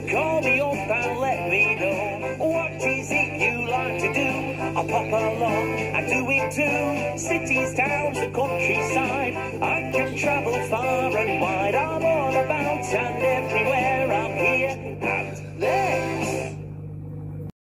Call me up and let me know what is it you like to do. I'll pop along, I do it too. Cities, towns, the countryside. I can travel far and wide. I'm all about and everywhere. I'm here.